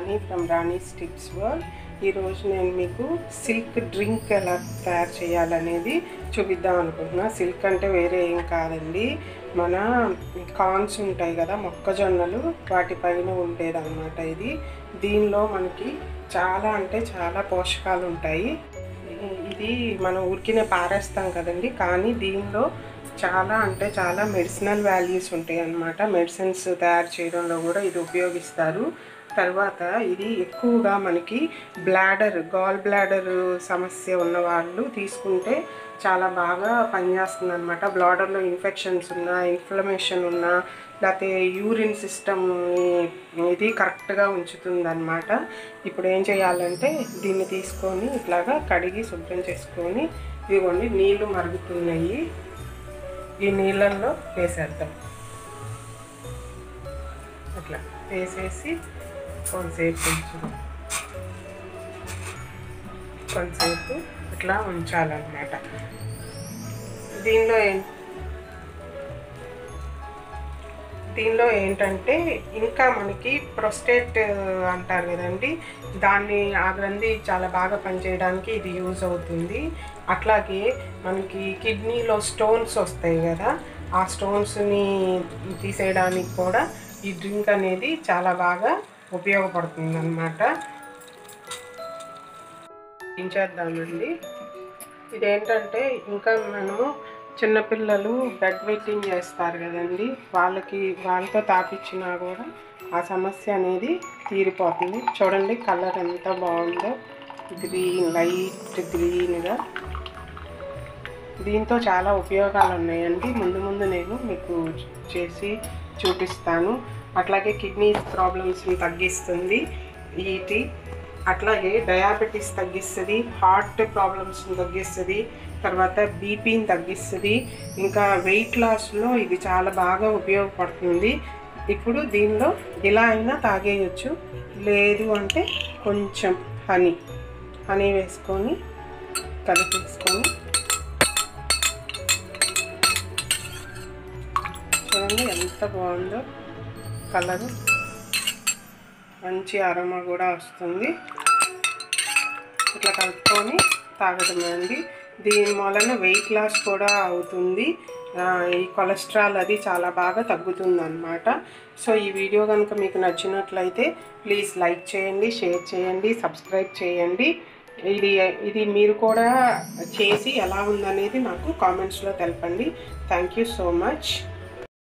Rani from Rani's tips world. ఈరోజు నేను మీకు సిల్క్ డ్రింక్ ఎలా తయారు చేయాలనేది చూపిద్దాం అనుకుంటున్నా. సిల్క్ అంటే వేరే ఏం కాదండి, మన కార్న్స్ ఉంటాయి కదా, మొక్కజొన్నలు, వాటిపైన ఉండేదన్నమాట ఇది. దీనిలో మనకి చాలా అంటే చాలా పోషకాలు ఉంటాయి. ఇది మనం ఊరికినే పారేస్తాం కదండి, కానీ దీనిలో చాలా అంటే చాలా మెడిసినల్ వాల్యూస్ ఉంటాయి అన్నమాట. మెడిసిన్స్ తయారు చేయడంలో కూడా ఇది ఉపయోగిస్తారు. తర్వాత ఇది ఎక్కువగా మనకి గాల్ బ్లాడర్ సమస్య ఉన్న వాళ్ళు తీసుకుంటే చాలా బాగా పనిచేస్తుంది అనమాట. బ్లాడర్లో ఇన్ఫెక్షన్స్ ఉన్నా, ఇన్ఫ్లమేషన్ ఉన్నా, లేకపోతే యూరిన్ సిస్టమ్ ఇది కరెక్ట్గా ఉంచుతుంది అనమాట. ఇప్పుడు ఏం చేయాలంటే దీన్ని తీసుకొని ఇట్లాగా కడిగి శుభ్రం చేసుకొని, ఇదిగోండి నీళ్ళు మరుగుతున్నాయి, ఈ నీళ్ళల్లో వేసేద్దాం. అట్లా వేసేసి కొంతసేపు ఇట్లా ఉంచాలన్నమాట. దీనిలో ఏంటంటే ఇంకా మనకి ప్రోస్టేట్ అంటారు కదండి, ఆ గ్రంథి చాలా బాగా పనిచేయడానికి ఇది యూజ్ అవుతుంది. అట్లాగే మనకి కిడ్నీలో స్టోన్స్ వస్తాయి కదా, ఆ స్టోన్స్ని తీసేయడానికి కూడా ఈ డ్రింక్ అనేది చాలా బాగా ఉపయోగపడుతుంది అన్నమాట. చేద్దామండి. ఇదేంటంటే ఇంకా మనము చిన్నపిల్లలు బెడ్ వెట్టింగ్ చేస్తారు కదండి, వాళ్ళతో తాపించినా కూడా ఆ సమస్య అనేది తీరిపోతుంది. చూడండి కలర్ ఎంత బాగుందో, లైట్ గ్రీన్గా. దీంతో చాలా ఉపయోగాలు ఉన్నాయండి. ముందు నేను మీకు చేసి చూపిస్తాను. అట్లాగే కిడ్నీ ప్రాబ్లమ్స్ని తగ్గిస్తుంది ఈ టీ. అట్లాగే డయాబెటీస్ తగ్గిస్తుంది, హార్ట్ ప్రాబ్లమ్స్ని తగ్గిస్తుంది, తర్వాత బీపీని తగ్గిస్తుంది, ఇంకా వెయిట్ లాస్లో ఇది చాలా బాగా ఉపయోగపడుతుంది. ఇప్పుడు దీనిలో ఇలా అయినా తాగేయచ్చు, లేదు అంటే కొంచెం హనీ వేసుకొని కలిపేసుకొని, చూడండి ఎంత బాగుందో కలరు, మంచి అరోమా కూడా వస్తుంది. ఇట్లా కలుపుకొని తాగడమే అండి. దీని వలన వెయిట్ లాస్ కూడా అవుతుంది, ఈ కొలెస్ట్రాల్ అది చాలా బాగా తగ్గుతుంది అన్నమాట. సో ఈ వీడియో కనుక మీకు నచ్చినట్లయితే ప్లీజ్ లైక్ చేయండి, షేర్ చేయండి, సబ్స్క్రైబ్ చేయండి. ఇది మీరు కూడా చేసి ఎలా ఉందనేది నాకు కామెంట్స్లో తెలపండి. Thank you so much.